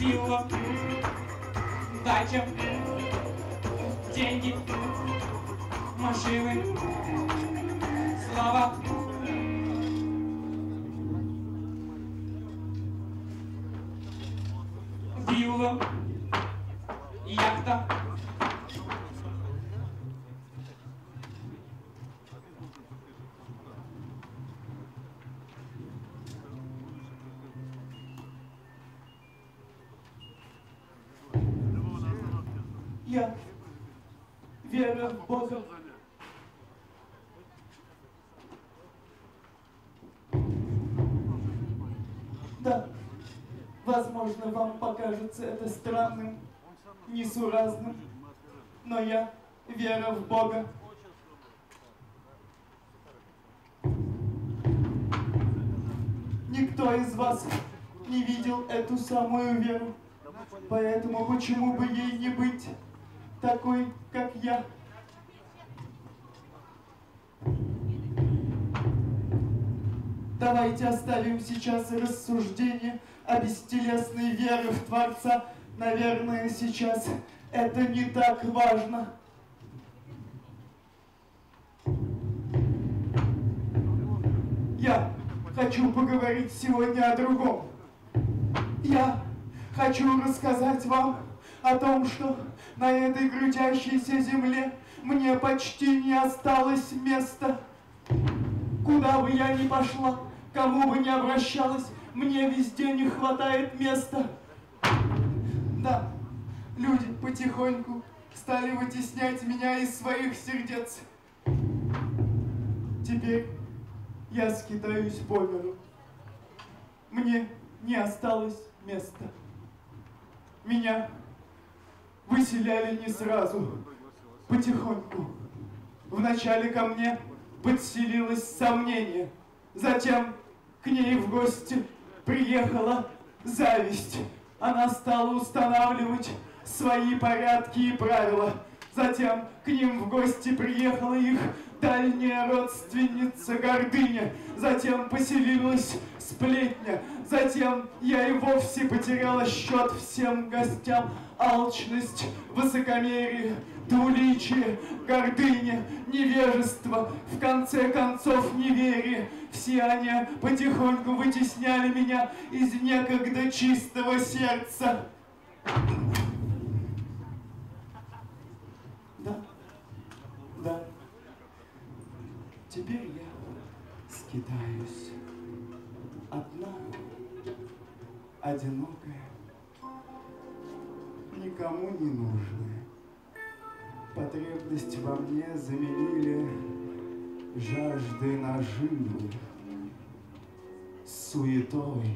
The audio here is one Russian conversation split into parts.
вилла, дача, деньги, машины, слава. Вилла, яхта. Я, вера в Бога, да, возможно, вам покажется это странным, несуразным, но я, вера в Бога, никто из вас не видел эту самую веру, поэтому почему бы ей не быть такой, как я? Давайте оставим сейчас рассуждение о бестелесной вере в Творца. Наверное, сейчас это не так важно. Я хочу поговорить сегодня о другом. Я хочу рассказать вам о том, что на этой крутящейся земле мне почти не осталось места. Куда бы я ни пошла, кому бы ни обращалась, мне везде не хватает места. Да, люди потихоньку стали вытеснять меня из своих сердец. Теперь я скитаюсь по миру. Мне не осталось места. Меня выселяли не сразу, потихоньку. Вначале ко мне подселилось сомнение, затем к ней в гости приехала зависть. Она стала устанавливать свои порядки и правила. Затем к ним в гости приехала их дальняя родственница гордыня. Затем поселилась сплетня. Затем я и вовсе потеряла счет всем гостям. Алчность, высокомерие, двуличие, гордыня, невежество, в конце концов неверие. Все они потихоньку вытесняли меня из некогда чистого сердца. Да. Теперь я скитаюсь. Одна, одинокая, никому не нужная. Потребность во мне заменили жажды наживы, суетой,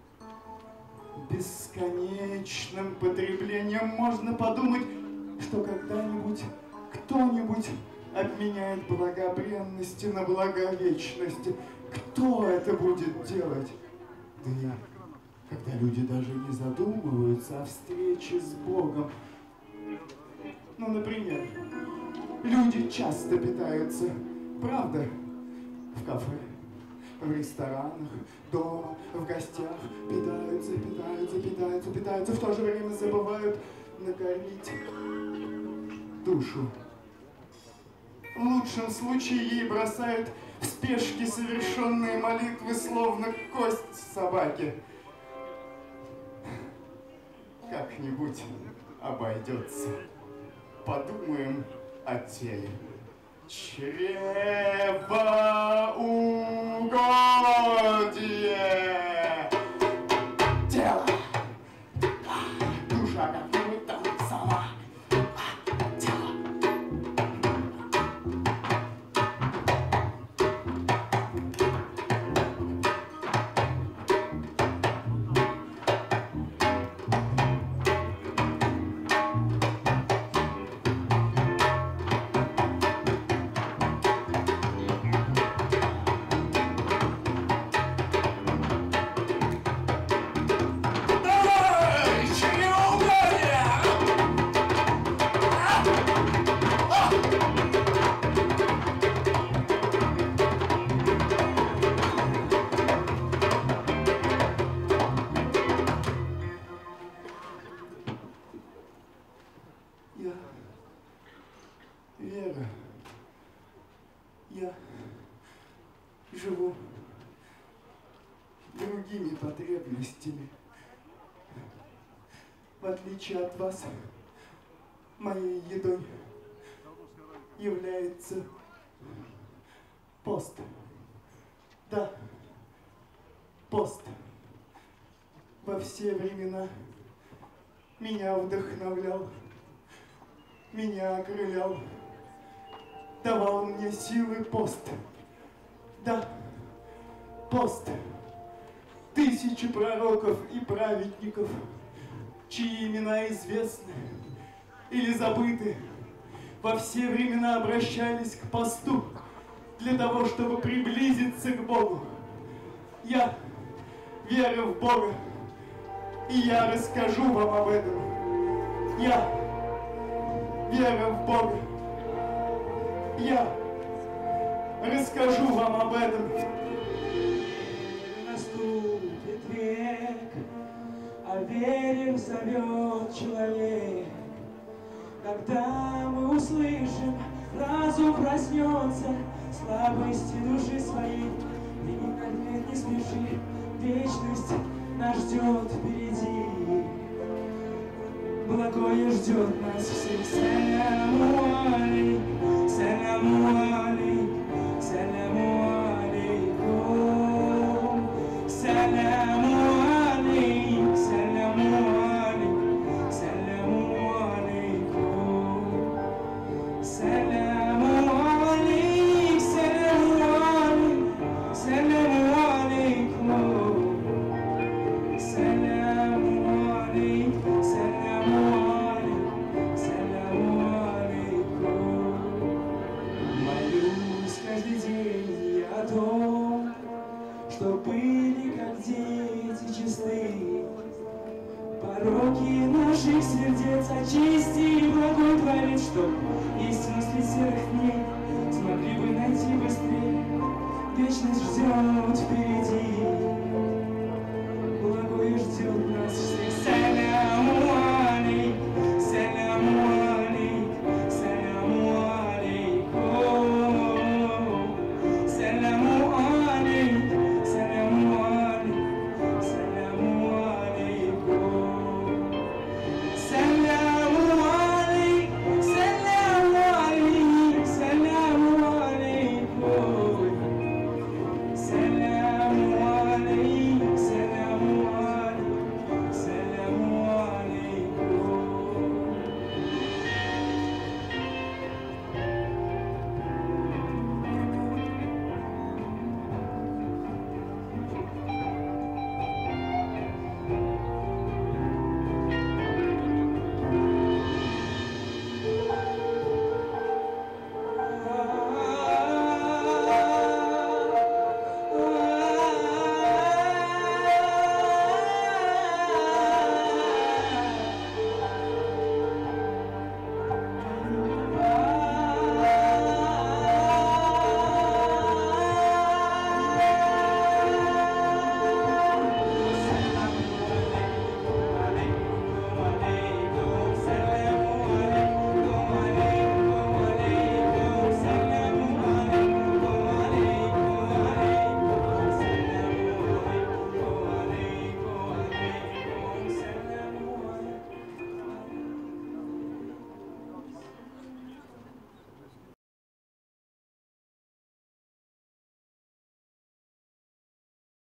бесконечным потреблением. Можно подумать, что когда-нибудь кто-нибудь обменяет благобренности на благовечности. Кто это будет делать? Да и когда люди даже не задумываются о встрече с Богом. Ну, например, люди часто питаются, правда, в кафе, в ресторанах, дома, в гостях, питаются, в то же время забывают накормить душу. В лучшем случае ей бросают в спешке совершенные молитвы, словно кость собаки. Как-нибудь обойдется. Подумаем о теле. Чревоугодие! Тело! Душа как-нибудь там сама. трудностями. В отличие от вас, моей едой является пост. Да, пост. Во все времена меня вдохновлял, меня окрылял, давал мне силы пост. Да, пост. Тысячи пророков и праведников, чьи имена известны или забыты, во все времена обращались к посту для того, чтобы приблизиться к Богу. Я верю в Бога, и я расскажу вам об этом. Я верю в Бога. Я расскажу вам об этом. Наступит век, о вере взовет человек. Когда мы услышим, разум проснется, слабости души своей. Ты никогда не спеши, вечность нас ждет впереди. Благое ждет нас всех. Саляму алейкум, саляму алейкум, саляму алейкум, саляму алейкум, саляму алейкум, саляму алейкум, саляму алейкум, саляму алейкум, саляму алейкум, саляму алейкум. Молюсь каждый день я о том, что были как дети чисты. Пороки наших сердец очисти и благотворить, чтоб истину среди серых дней смогли бы найти быстрее. Вечность ждет впереди, благое ждет нас всех.